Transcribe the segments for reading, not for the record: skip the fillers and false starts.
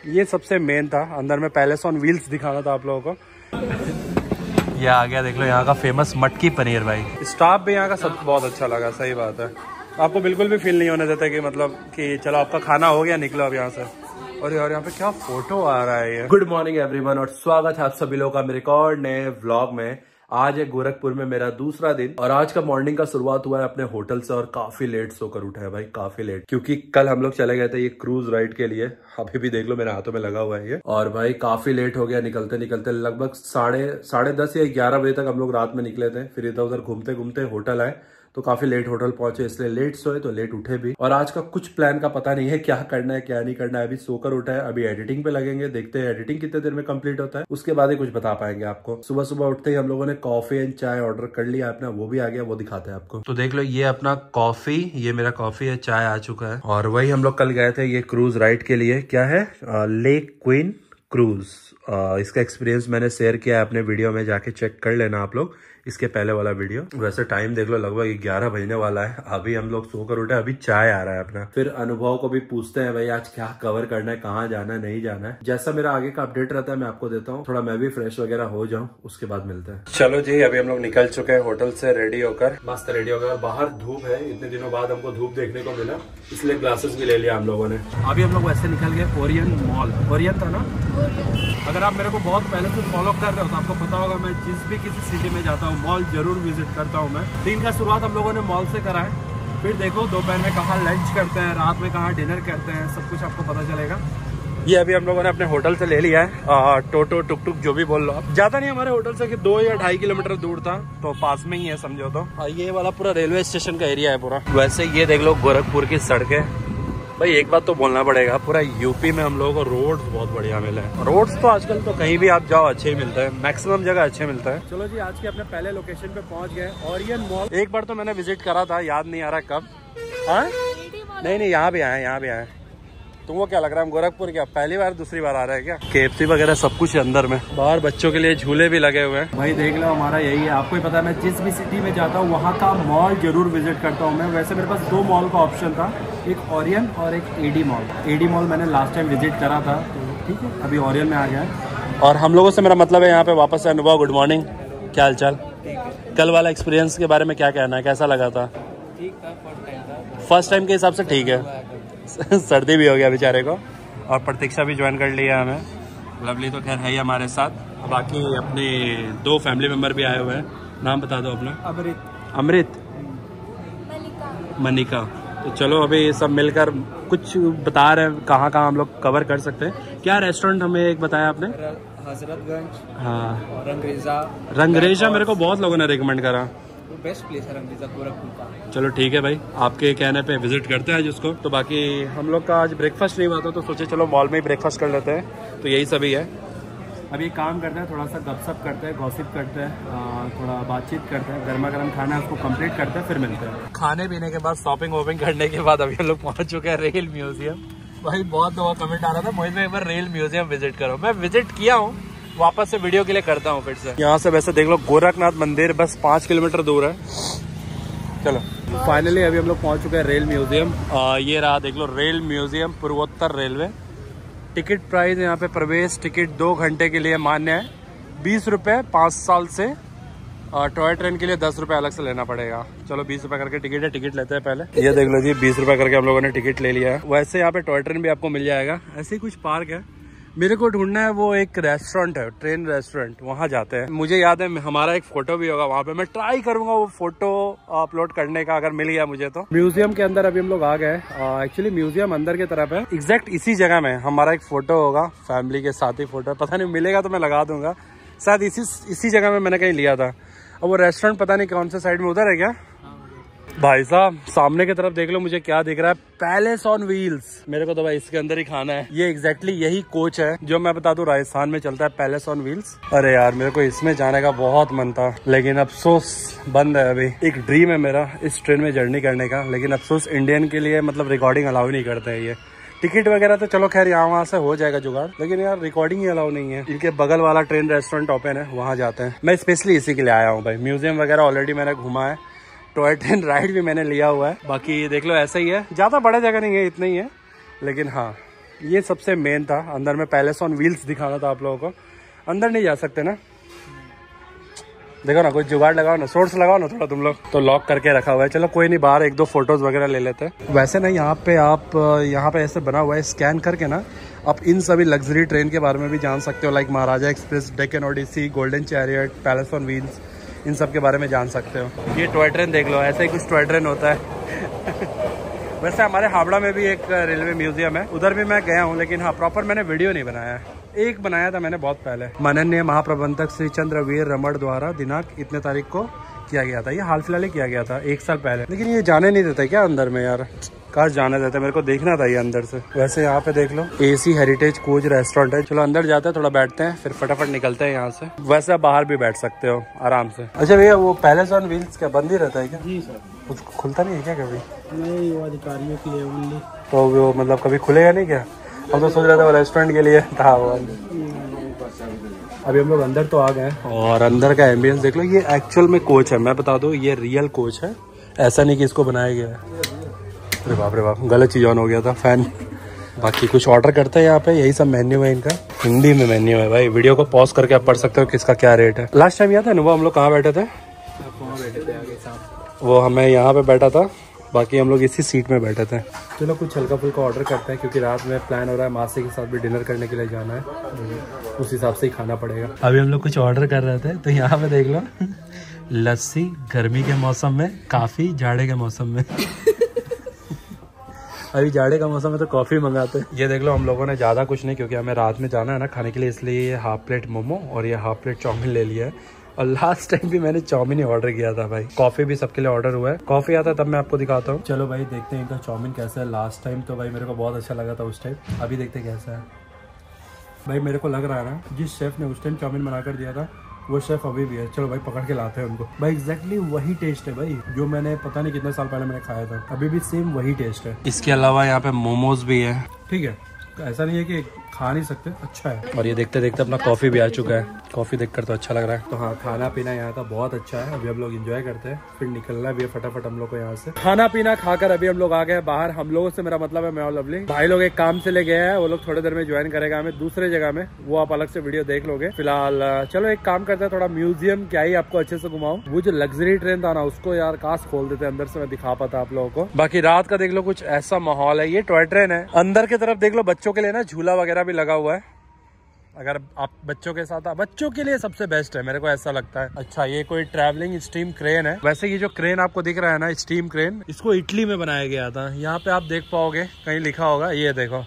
ये सबसे मेन था। अंदर में पैलेस ऑन व्हील्स दिखाना था आप लोगों को। ये आ गया, देख लो यहाँ का फेमस मटकी पनीर भाई। स्टाफ भी यहाँ का सब बहुत अच्छा लगा, सही बात है। आपको बिल्कुल भी फील नहीं होने देता कि मतलब कि चलो आपका खाना हो गया, निकलो अब यहाँ से। और यार यहाँ पे क्या फोटो आ रहा है ये। गुड मॉर्निंग एवरीवन और स्वागत है आप सभी लोगों का मेरे एक और नए व्लॉग में। आज है गोरखपुर में मेरा दूसरा दिन और आज का मॉर्निंग का शुरुआत हुआ है अपने होटल से और काफी लेट सोकर उठा है भाई, काफी लेट, क्योंकि कल हम लोग चले गए थे ये क्रूज राइड के लिए। अभी भी देख लो मेरे हाथों में लगा हुआ है ये। और भाई काफी लेट हो गया निकलते निकलते, लगभग साढ़े 10 या 11 बजे तक हम लोग रात में निकले थे। फिर इधर उधर घूमते घूमते होटल आए तो काफी लेट होटल पहुंचे, इसलिए लेट सोए तो लेट उठे भी। और आज का कुछ प्लान का पता नहीं है, क्या करना है क्या नहीं करना है। अभी सोकर उठा है, अभी एडिटिंग पे लगेंगे, देखते हैं एडिटिंग कितने देर में कंप्लीट होता है, उसके बाद ही कुछ बता पाएंगे आपको। सुबह सुबह उठते ही हम लोगों ने कॉफी एंड चाय ऑर्डर कर लिया अपना, वो भी आ गया, वो दिखाते हैं आपको। तो देख लो ये अपना कॉफी, ये मेरा कॉफी है, चाय आ चुका है। और वही हम लोग कल गए थे ये क्रूज राइड के लिए, क्या है लेक क्वीन क्रूज। इसका एक्सपीरियंस मैंने शेयर किया है अपने वीडियो में, जाके चेक कर लेना आप लोग, इसके पहले वाला वीडियो। वैसे टाइम देख लो लगभग 11 बजने वाला है, अभी हम लोग सोकर उठे, अभी चाय आ रहा है अपना। फिर अनुभव को भी पूछते हैं भाई आज क्या कवर करना है, कहाँ जाना है, नहीं जाना है। जैसा मेरा आगे का अपडेट रहता है मैं आपको देता हूँ, थोड़ा मैं भी फ्रेश वगैरह हो जाऊँ, उसके बाद मिलते हैं। चलो जी, अभी हम लोग निकल चुके हैं होटल से रेडी होकर, मस्त रेडी होकर। बाहर धूप है, इतने दिनों बाद हमको धूप देखने को मिला, इसलिए ग्लासेस भी ले लिया हम लोगों ने। अभी हम लोग वैसे निकल गए ओरियन मॉल। ओरियन था ना? अगर आप मेरे को बहुत पहले से फॉलो कर रहे हो तो आपको पता होगा मैं जिस भी किसी सिटी में जाता हूँ मॉल जरूर विजिट करता हूँ मैं। दिन का शुरुआत हम लोगों ने मॉल से करा है, फिर देखो दोपहर में कहाँ लंच करते हैं, रात में कहाँ डिनर करते हैं, सब कुछ आपको पता चलेगा। ये अभी हम लोगों ने अपने होटल से ले लिया है टोटो टुक टुक जो भी बोल लो आप। ज्यादा नहीं हमारे होटल से कि 2 या 2.5 किलोमीटर दूर था, तो पास में ही है समझो तो। ये वाला पूरा रेलवे स्टेशन का एरिया है पूरा। वैसे ये देख लो गोरखपुर की सड़कें भाई, एक बात तो बोलना पड़ेगा, पूरा यूपी में हम लोगों को रोड्स बहुत बढ़िया मिले हैं। रोड्स तो आजकल तो कहीं भी आप जाओ अच्छे ही मिलते हैं, मैक्सिमम जगह अच्छे मिलता है। चलो जी, आज के अपने पहले लोकेशन पे पहुंच गए, ओरियन मॉल। एक बार तो मैंने विजिट करा था, याद नहीं आ रहा कब। हाँ नहीं, यहाँ भी आए, यहाँ भी आए। तुमको क्या लग रहा है हम गोरखपुर क्या पहली बार दूसरी बार आ रहे हैं क्या? KFC वगैरह सब कुछ अंदर में, बाहर बच्चों के लिए झूले भी लगे हुए हैं। भाई देख लो हमारा यही है, आपको ही पता है मैं जिस भी सिटी में जाता हूँ वहाँ का मॉल जरूर विजिट करता हूँ मैं। वैसे मेरे पास 2 मॉल का ऑप्शन था, एक ओरियन और एक AD मॉल। AD मॉल मैंने लास्ट टाइम विजिट करा था, तो ठीक है अभी ओरियन में आ गया है। और हम लोगों से मेरा मतलब है यहाँ पे वापस से अनुभव, गुड मॉर्निंग, क्या हाल चाल? कल वाला एक्सपीरियंस के बारे में क्या कहना है, कैसा लगा था? ठीक था, फर्स्ट टाइम के हिसाब से ठीक है। सर्दी भी हो गया बेचारे को। और प्रतीक्षा भी ज्वाइन कर लिया हमें, लवली तो खैर है ही हमारे साथ। बाकी अपने 2 फैमिली मेंबर भी आए हुए हैं, नाम बता दो अपना। अमृत, मनिका। तो चलो अभी सब मिलकर कुछ बता रहे हैं कहाँ कहाँ हम लोग कवर कर सकते हैं। क्या रेस्टोरेंट हमें एक बताया आपने? हजरतगंज, हाँ रंगरेजा। रंगरेजा मेरे को बहुत लोगों ने रिकमेंड करा, बेस्ट प्लेस है रंगरेजा गोरखपुर का। चलो ठीक है भाई, आपके कहने पे विजिट करते हैं जिसको। तो बाकी हम लोग का आज ब्रेकफास्ट नहीं हुआ था, तो सोचे चलो मॉल में ही ब्रेकफास्ट कर लेते हैं। तो यही सभी है। अभी काम करते हैं, थोड़ा सा गपशप करते हैं, गॉसिप करते हैं, थोड़ा बातचीत करते हैं, गर्मा गर्म खाना है उसको कंप्लीट करते हैं, फिर मिलते हैं। खाने पीने के बाद शॉपिंग वॉपिंग करने के बाद अभी हम लोग पहुंच चुके हैं रेल म्यूजियम। भाई बहुत लोगों का कमेंट आ रहा था मोहित में एक बार रेल म्यूजियम विजिट करो, मैं विजिट किया हूँ, वापस से वीडियो के लिए करता हूँ फिर से। यहाँ से वैसे देख लो गोरखनाथ मंदिर बस 5 किलोमीटर दूर है। चलो फाइनली अभी हम लोग पहुंच चुके हैं रेल म्यूजियम। ये रहा देख लो रेल म्यूजियम, पूर्वोत्तर रेलवे। टिकट प्राइस यहाँ पे प्रवेश टिकट 2 घंटे के लिए मान्य है 20 रुपये 5 साल से। टॉय ट्रेन के लिए 10 रुपये अलग से लेना पड़ेगा। चलो 20 रुपये करके टिकट है, टिकट लेते हैं पहले। ये देख लो जी 20 रुपये करके हम लोगों ने टिकट ले लिया है। वैसे यहाँ पे टॉय ट्रेन भी आपको मिल जाएगा, ऐसे ही कुछ पार्क है। मेरे को ढूंढना है वो एक रेस्टोरेंट है, ट्रेन रेस्टोरेंट, वहाँ जाते हैं। मुझे याद है हमारा एक फोटो भी होगा वहाँ पे, मैं ट्राई करूंगा वो फोटो अपलोड करने का, अगर मिल गया मुझे तो। म्यूजियम के अंदर अभी हम लोग आ गए। एक्चुअली म्यूजियम अंदर की तरफ है, एग्जैक्ट इसी जगह में हमारा एक फोटो होगा, फैमिली के साथ ही फोटो, पता नहीं मिलेगा तो मैं लगा दूंगा। शायद इसी जगह में मैंने कहीं लिया था। अब वो रेस्टोरेंट पता नहीं कौन से साइड में, उधर है क्या? भाई साहब सामने की तरफ देख लो, मुझे क्या दिख रहा है, पैलेस ऑन व्हील्स। मेरे को तो भाई इसके अंदर ही खाना है। ये एग्जैक्टली यही कोच है जो मैं बता दूं राजस्थान में चलता है, पैलेस ऑन व्हील्स। अरे यार मेरे को इसमें जाने का बहुत मन था, लेकिन अफसोस बंद है अभी। एक ड्रीम है मेरा इस ट्रेन में जर्नी करने का, लेकिन अफसोस इंडियन के लिए मतलब रिकॉर्डिंग अलाउ नहीं करते हैं ये। टिकट वगैरह तो चलो खैर यहाँ वहाँ से हो जाएगा जुगाड़, लेकिन यार रिकॉर्डिंग ही अलाउ नहीं है। इनके बगल वाला ट्रेन रेस्टोरेंट ओपन है, वहाँ जाते हैं। मैं स्पेशली इसी के लिए आया हूँ भाई। म्यूजियम वगैरह ऑलरेडी मैंने घुमा है, टॉय ट्रेन राइड भी मैंने लिया हुआ है। बाकी देख लो ऐसा ही है, ज्यादा बड़ा जगह नहीं है, इतना ही है, लेकिन हाँ ये सबसे मेन था। अंदर में पैलेस ऑन व्हील्स दिखाना था आप लोगों को। अंदर नहीं जा सकते ना, देखो ना, कोई जुगाड़ लगाओ ना, सोर्स लगाओ ना थोड़ा तुम लोग। तो लॉक करके रखा हुआ है। चलो कोई नहीं, बाहर एक दो फोटोज वगैरह ले लेते हैं। वैसे ना यहाँ पे ऐसे बना हुआ है, स्कैन करके ना आप इन सभी लग्जरी ट्रेन के बारे में भी जान सकते हो। Like Maharaja express, Deccan odyssey, golden chariot, palace on wheels, इन सब के बारे में जान सकते हो। ये टॉय ट्रेन देख लो, ऐसा ही कुछ टॉय ट्रेन होता है। वैसे हमारे हावड़ा में भी एक रेलवे म्यूजियम है, उधर भी मैं गया हूँ, लेकिन हाँ प्रॉपर मैंने वीडियो नहीं बनाया है। एक बनाया था मैंने बहुत पहले, माननीय महाप्रबंधक श्री चंद्रवीर रमण द्वारा दिनांक इतने तारीख को किया गया था। ये हाल फिलहाल ही किया गया था, 1 साल पहले। लेकिन ये जाने नहीं देता क्या अंदर में यार, काश जाने देते, मेरे को देखना था ये अंदर से। वैसे यहाँ पे देख लो, AC हेरिटेज कोच रेस्टोरेंट है। चलो अंदर जाते हैं, थोड़ा बैठते हैं, फिर फटाफट निकलते हैं यहाँ से। वैसे बाहर भी बैठ सकते हो आराम से। अच्छा भैया, वो पैलेस ऑन व्हील्स क्या बंद ही रहता है क्या? जी सर। कुछ खुलता नहीं है क्या कभी? नहीं, वो अधिकारियों के लिए ओनली। तो वो मतलब कभी खुलेगा नहीं क्या? हम तो सोच रहे थे वो रेस्टोरेंट के लिए था वो। अभी हम लोग अंदर तो आ गए और अंदर का एम्बियंस देख लो। ये एक्चुअल में कोच है, मैं बता दूं, ये रियल कोच है, ऐसा नहीं कि इसको बनाया गया है। अरे बाप रे बाप, गलत चीज ऑन हो गया था, फैन। बाकी कुछ ऑर्डर करते हैं यहाँ पे, यही सब मेन्यू है इनका। हिंदी में मेन्यू है भाई, वीडियो को पॉज करके आप पढ़ सकते हो किसका क्या रेट है। लास्ट टाइम याद है ना वो हम लोग कहाँ बैठे थे? वो हमें यहाँ पे बैठा था, बाकी हम लोग इसी सीट में बैठे थे। चलो कुछ हल्का फुल्का ऑर्डर करते हैं, क्योंकि रात में प्लान हो रहा है मासी के साथ भी डिनर करने के लिए जाना है, उस हिसाब से ही खाना पड़ेगा। अभी हम लोग कुछ ऑर्डर कर रहे थे, तो यहाँ पे देख लो, लस्सी गर्मी के मौसम में, काफ़ी जाड़े के मौसम में। अभी जाड़े का मौसम है तो कॉफ़ी मंगाते हैं। ये देख लो, हम लोगों ने ज़्यादा कुछ नहीं, क्योंकि हमें रात में जाना है ना खाने के लिए, इसलिए ये हाफ प्लेट मोमो और ये हाफ प्लेट चाउमीन ले लिया है। और लास्ट टाइम भी मैंने चाउमीन ही ऑर्डर किया था भाई। कॉफ़ी भी सबके लिए ऑर्डर हुआ है, कॉफ़ी आता है तब मैं आपको दिखाता हूँ। चलो भाई देखते हैं इनका चाउमीन कैसा है। लास्ट टाइम तो भाई मेरे को बहुत अच्छा लगा था उस टाइम, अभी देखते कैसा है। भाई मेरे को लग रहा है ना, जिस शेफ़ ने उस टाइम चाउमीन बना कर दिया था वो शेफ़ अभी भी है। चलो भाई पकड़ के लाते हैं उनको। भाई एग्जैक्टली वही टेस्ट है भाई, जो मैंने पता नहीं कितने साल पहले मैंने खाया था, अभी भी सेम वही टेस्ट है। इसके अलावा यहाँ पे मोमोज भी है, ठीक है, ऐसा नहीं है कि खा नहीं सकते, अच्छा है। और ये देखते देखते अपना कॉफ़ी भी आ चुका है, कॉफ़ी देखकर तो अच्छा लग रहा है। तो हाँ, खाना पीना यहाँ का बहुत अच्छा है। अभी हम लोग एंजॉय करते हैं, फिर निकलना भी है फटाफट हम लोग को यहाँ से। खाना पीना खाकर अभी हम लोग आ गए बाहर। हम लोगों से मेरा मतलब है मैं और लवली भाई लोग एक काम से ले गए हैं, वो लोग थोड़ी देर में ज्वाइन करेगा हमें दूसरे जगह में, वो आप अलग से वीडियो देख लोगे। फिलहाल चलो एक काम करते हैं, थोड़ा म्यूजियम क्या ही आपको अच्छे से घुमाऊं। वो जो लग्जरी ट्रेन था ना, उसको यार काश खोल देते अंदर से, मैं दिखा पाता आप लोगों को। बाकी रात का देख लो, कुछ ऐसा माहौल है। ये टॉय ट्रेन है, अंदर की तरफ देख लो, बच्चों के लिए ना झूला वगैरह भी लगा हुआ है। अगर आप बच्चों के साथ, बच्चों के लिए सबसे बेस्ट है, मेरे को ऐसा लगता है। अच्छा, ये कोई ट्रैवलिंग स्टीम क्रेन है। वैसे ये जो क्रेन आपको दिख रहा है ना, स्टीम क्रेन, इसको इटली में बनाया गया था। यहाँ पे आप देख पाओगे, कहीं लिखा होगा, ये देखो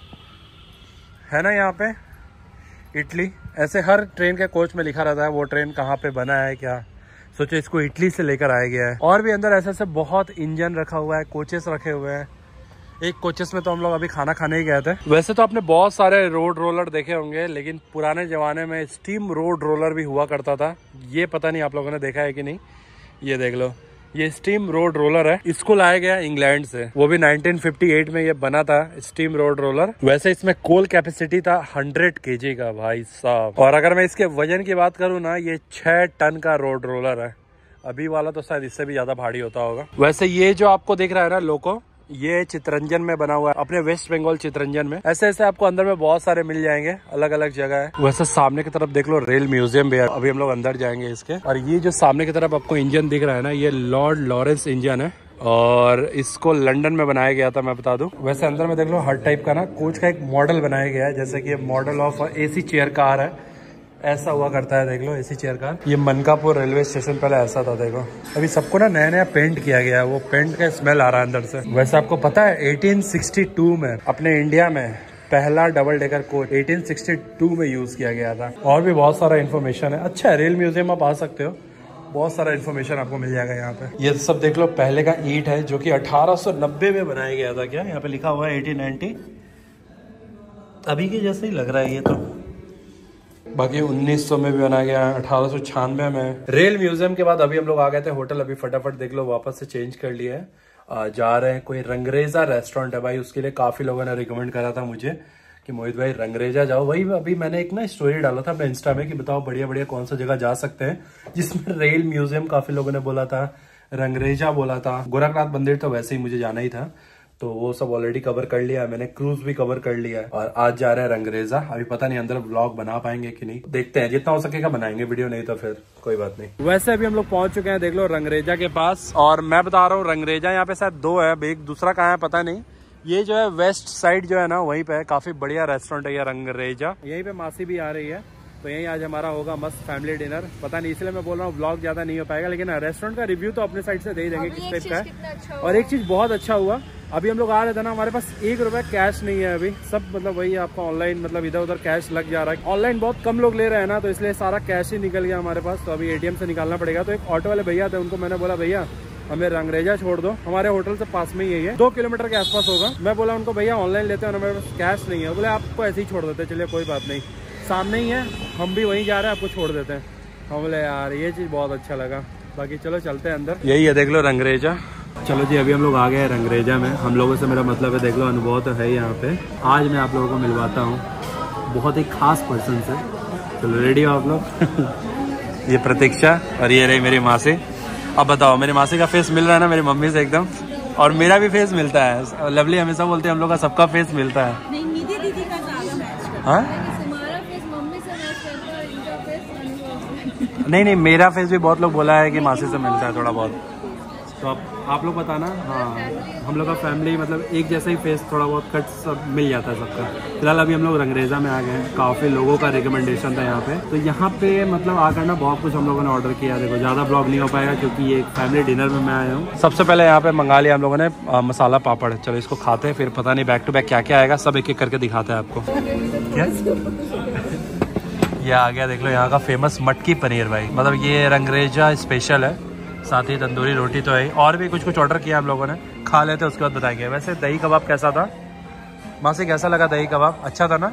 है ना यहाँ पे इटली। ऐसे हर ट्रेन के कोच में लिखा रहता है वो ट्रेन कहाँ पे बना है क्या। सोचो इसको इटली से लेकर आया गया है। और भी अंदर ऐसे ऐसे बहुत इंजन रखा हुआ है, कोचेस रखे हुए हैं। एक कोचेस में तो हम लोग अभी खाना खाने ही गए थे। वैसे तो आपने बहुत सारे रोड रोलर देखे होंगे, लेकिन पुराने जमाने में स्टीम रोड रोलर भी हुआ करता था। ये पता नहीं आप लोगों ने देखा है कि नहीं। ये देख लो, ये स्टीम रोड रोलर है, इसको लाया गया इंग्लैंड से, वो भी 1958 में ये बना था स्टीम रोड रोलर। वैसे इसमें कोल कैपेसिटी था 100 kg का भाई साहब। और अगर मैं इसके वजन की बात करूँ ना, ये 6 टन का रोड रोलर है। अभी वाला तो शायद इससे भी ज्यादा भारी होता होगा। वैसे ये जो आपको दिख रहा है ना लोको, ये चितरंजन में बना हुआ है, अपने वेस्ट बंगाल चितरंजन में। ऐसे ऐसे आपको अंदर में बहुत सारे मिल जाएंगे, अलग अलग जगह है। वैसे सामने की तरफ देख लो, रेल म्यूजियम भी है। अभी हम लोग अंदर जाएंगे इसके। और ये जो सामने की तरफ आपको इंजन दिख रहा है ना, ये लॉर्ड लॉरेंस इंजन है और इसको लंदन में बनाया गया था, मैं बता दूं। वैसे अंदर में देख लो, हर टाइप का ना कोच का एक मॉडल बनाया गया है, जैसे कि model of AC chair car है, ऐसा हुआ करता है। देख लो AC चेयर कार। ये मनकापुर रेलवे स्टेशन पहले ऐसा था, देखो। अभी सबको ना नया नया पेंट किया गया है, वो पेंट का स्मेल आ रहा है अंदर से। वैसे आपको पता है 1862 में अपने इंडिया में पहला डबल डेकर कोच 1862 में यूज किया गया था। और भी बहुत सारा इन्फॉर्मेशन है। अच्छा है, रेल म्यूजियम आप आ सकते हो, बहुत सारा इन्फॉर्मेशन आपको मिल जाएगा यहाँ पे। ये सब देख लो, पहले का ईंट है जो कि 1890 में बनाया गया था। क्या यहाँ पे लिखा हुआ है 1890, अभी के जैसे ही लग रहा है ये तो। बाकी 1900 में भी बनाया गया, 1896 में। रेल म्यूजियम के बाद अभी हम लोग आ गए थे होटल। अभी फटाफट देख लो, वापस से चेंज कर लिया है, जा रहे हैं कोई रंगरेजा रेस्टोरेंट है भाई। उसके लिए काफी लोगों ने रिकमेंड करा था मुझे कि मोहित भाई रंगरेजा जाओ। वही अभी मैंने एक ना स्टोरी डाला था अपने इंस्टा में कि बताओ बढ़िया बढ़िया कौन सा जगह जा सकते हैं, जिसमें रेल म्यूजियम काफी लोगों ने बोला था, रंगरेजा बोला था, गोरखनाथ मंदिर तो वैसे ही मुझे जाना ही था। तो वो सब ऑलरेडी कवर कर लिया है मैंने। क्रूज भी कवर कर लिया है और आज जा रहे हैं रंगरेजा। अभी पता नहीं अंदर व्लॉग बना पाएंगे कि नहीं, देखते हैं, जितना हो सकेगा बनाएंगे वीडियो, नहीं तो फिर कोई बात नहीं। वैसे अभी हम लोग पहुंच चुके हैं, देख लो, रंगरेजा के पास। और मैं बता रहा हूँ रंगरेजा यहाँ पे शायद 2 है, एक दूसरा कहाँ है पता नहीं। ये जो है वेस्ट साइड जो है ना, वहीं पे है, काफी बढ़िया रेस्टोरेंट है ये रंगरेजा। यहीं पे मासी भी आ रही है, तो यही आज हमारा होगा मस्त फैमिली डिनर। पता नहीं, इसलिए मैं बोल रहा हूँ व्लॉग ज्यादा नहीं हो पाएगा, लेकिन रेस्टोरेंट का रिव्यू तो अपने साइड से दे ही देंगे किस टाइप का है। अच्छा, और एक चीज बहुत अच्छा हुआ, अभी हम लोग आ रहे थे ना, हमारे पास 1 रुपया कैश नहीं है अभी, सब मतलब वही आपका ऑनलाइन, मतलब इधर उधर कैश लग जा रहा है। ऑनलाइन बहुत कम लोग ले रहे हैं ना, तो इसलिए सारा कैश ही निकल गया हमारे पास। तो अभी ATM से निकालना पड़ेगा। तो एक ऑटो वाले भैया थे, उनको मैंने बोला भैया हमें रंगरेजा छोड़ दो, हमारे होटल से पास में ही है, 2 किलोमीटर के आसपास होगा। मैं बोला उनको भैया ऑनलाइन लेते हैं, हमारे पास कैश नहीं है। बोले आपको ऐसे ही छोड़ देते, चलिए कोई बात नहीं, सामने ही है, हम भी वहीं जा रहे हैं, आपको छोड़ देते हैं। हम बोले यार ये चीज़ बहुत अच्छा लगा। बाकी चलो चलते हैं अंदर। यही है, देख लो रंगरेजा। चलो जी, अभी हम लोग आ गए हैं रंगरेजा में। हम लोगों से मेरा मतलब है, देख लो, अनुभव तो है यहाँ पे। आज मैं आप लोगों को मिलवाता हूँ बहुत ही खास पर्सन से। चलो रेडी हो आप लोग। ये प्रतीक्षा और ये रही मेरी माँ से। अब बताओ, मेरी मासी का फेस मिल रहा है ना मेरी मम्मी से एकदम, और मेरा भी फेस मिलता है। लवली हमेशा बोलते हैं हम लोग का सबका फेस मिलता है। नहीं, निधि दीदी का ज्यादा मैच करता है। हाँ? हमारा फेस मम्मी से मैच करता है और इनका फेस नहीं, मेरा फेस भी बहुत लोग बोला है कि मासी से मिलता है थोड़ा बहुत। तो आप लोग बताना। हाँ, हम लोग का फैमिली मतलब एक जैसा ही फेस, थोड़ा बहुत कट सब मिल जाता है सबका। फिलहाल अभी हम लोग रंगरेजा में आ गए हैं, काफ़ी लोगों का रिकमेंडेशन था यहाँ पे। तो यहाँ पे मतलब आकर ना बहुत कुछ हम लोगों ने ऑर्डर किया। देखो ज़्यादा ब्लॉग नहीं हो पाएगा क्योंकि ये एक फैमिली डिनर में मैं आया हूँ। सबसे पहले यहाँ पे मंगा लिया हम लोगों ने मसाला पापड़। चलो इसको खाते हैं, फिर पता नहीं बैक टू बैक क्या क्या आएगा, सब एक एक करके दिखाते हैं आपको। क्या ये आ गया, देख लो, यहाँ का फेमस मटकी पनीर भाई, मतलब ये रंगरेजा स्पेशल है। साथ ही तंदूरी रोटी तो है, और भी कुछ ऑर्डर किया हम लोगों ने, खा लेते उसके बाद बताएंगे। वैसे दही कबाब कैसा था मासी, कैसा लगा दही कबाब? अच्छा था ना?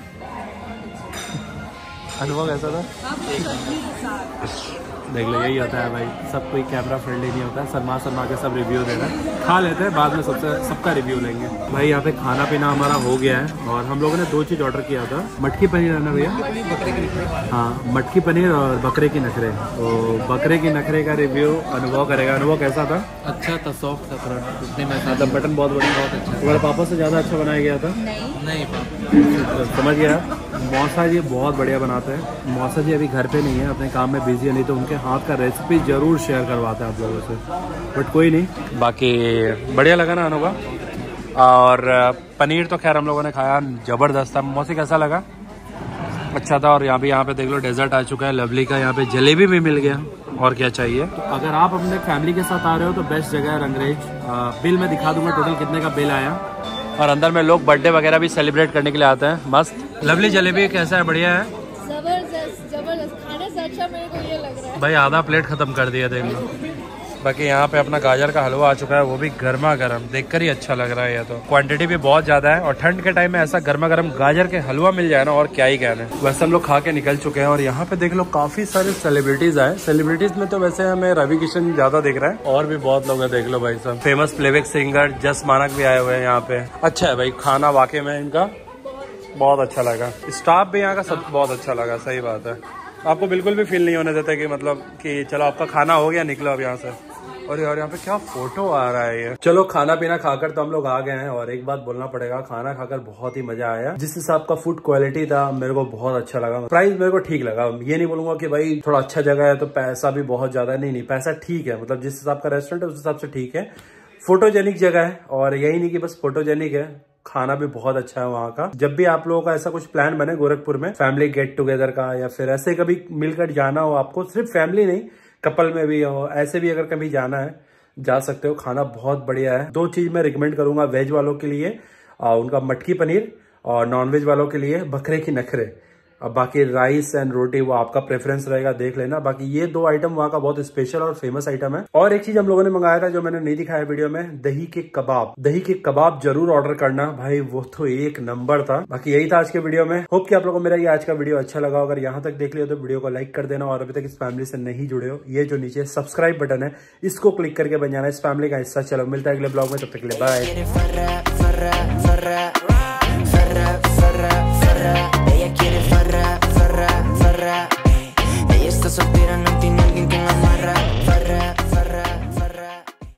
अनुभव कैसा था? देख लो, यही होता है भाई, सब कोई कैमरा फ्रेंडली नहीं होता है। शर्मा के सब रिव्यू दे रहे हैं, खा लेते हैं, बाद में सबका रिव्यू लेंगे। भाई यहाँ पे खाना पीना हमारा हो गया है, और हम लोगों ने 2 चीज़ ऑर्डर किया था। मटकी पनीर है ना भैया? हाँ, मटकी पनीर और बकरे की नखरे। तो बकरे की नखरे का रिव्यू अनुभव करेगा। अनुभव कैसा था? अच्छा था, सॉफ्ट था थोड़ा, उतने में मतलब बटन बहुत बढ़िया, बहुत अच्छा। तुम्हारे पापा से ज़्यादा अच्छा बनाया गया था? नहीं पापा, समझ गया। मौसा जी बहुत बढ़िया बनाते हैं। मौसा जी अभी घर पे नहीं है, अपने काम में बिजी है, नहीं तो उनके हाथ का रेसिपी जरूर शेयर करवाते हैं आप लोगों से, बट कोई नहीं। बाकी बढ़िया लगा ना अनुभव? और पनीर तो खैर हम लोगों ने खाया, जबरदस्त था। मौसी कैसा लगा? अच्छा था। और यहाँ पे देख लो डेजर्ट आ चुका है लवली का, यहाँ पे जलेबी भी मिल गया, और क्या चाहिए। तो अगर आप अपने फैमिली के साथ आ रहे हो तो बेस्ट जगह है रंगरेज। बिल मैं दिखा दूंगा टोटल कितने का बिल आया। और अंदर में लोग बर्थडे वगैरह भी सेलिब्रेट करने के लिए आते हैं। मस्त। लवली जलेबी कैसा है? बढ़िया है, जबरदस्त। खाने से अच्छा मेरे को ये लग रहा है भाई, आधा प्लेट खत्म कर दिया देख लो। बाकी यहाँ पे अपना गाजर का हलवा आ चुका है, वो भी गर्मा गर्म, देखकर ही अच्छा लग रहा है। ये तो क्वांटिटी भी बहुत ज्यादा है, और ठंड के टाइम में ऐसा गर्मा गर्म गाजर के हलवा मिल जाए ना, और क्या ही कहना है। वैसे हम लोग खा के निकल चुके हैं, और यहाँ पे देख लो काफी सारे सेलिब्रिटीज आए। सेलिब्रिटीज में तो वैसे हमें रवि किशन ज्यादा दिख रहा है, और भी बहुत लोग हैं, देख लो भाई सब। फेमस प्लेबैक सिंगर जस मानक भी आए हुए हैं यहाँ पे। अच्छा है भाई, खाना वाकई में इनका बहुत अच्छा लगा। स्टाफ भी यहाँ का सब बहुत अच्छा लगा, सही बात है। आपको बिल्कुल भी फील नहीं होने देता कि मतलब कि चलो आपका खाना हो गया, निकलो अब यहाँ से। और यार यहाँ पे क्या फोटो आ रहा है ये। चलो खाना पीना खाकर तो हम लोग आ गए हैं, और एक बात बोलना पड़ेगा, खाना खाकर बहुत ही मजा आया। जिस हिसाब का फूड क्वालिटी था मेरे को बहुत अच्छा लगा। प्राइस मेरे को ठीक लगा, ये नहीं बोलूंगा कि भाई थोड़ा अच्छा जगह है तो पैसा भी बहुत ज्यादा है, नहीं, पैसा ठीक है, मतलब जिस हिसाब का रेस्टोरेंट है उस हिसाब से ठीक है। फोटोजेनिक जगह है, और यही नहीं कि बस फोटोजेनिक है, खाना भी बहुत अच्छा है वहाँ का। जब भी आप लोगों का ऐसा कुछ प्लान बने गोरखपुर में फैमिली गेट टुगेदर का, या फिर ऐसे कभी मिलकर जाना हो आपको, सिर्फ फैमिली नहीं, कपल में भी हो, ऐसे भी अगर कभी जाना है जा सकते हो। खाना बहुत बढ़िया है। 2 चीज मैं रिकमेंड करूंगा वेज वालों के लिए, उनका मटकी पनीर, और नॉन वेज वालों के लिए बकरे की नखरे। अब बाकी राइस एंड रोटी वो आपका प्रेफरेंस रहेगा, देख लेना। बाकी ये 2 आइटम वहाँ का बहुत स्पेशल और फेमस आइटम है। और एक चीज हम लोगों ने मंगाया था जो मैंने नहीं दिखाया वीडियो में, दही के कबाब। दही के कबाब जरूर ऑर्डर करना भाई, वो तो एक नंबर था। बाकी यही था आज के वीडियो में। होप कि आप लोगों को मेरा ये आज का वीडियो अच्छा लगा। अगर यहाँ तक देख लिया तो वीडियो को लाइक कर देना, और अभी तक इस फैमिली से नहीं जुड़े हो, ये जो नीचे सब्सक्राइब बटन है इसको क्लिक करके बन जाना इस फैमिली का हिस्सा। चलो मिलता है अगले ब्लॉग में, तब तक के लिए bye. Ella está soltera, no tiene alguien que la amarra.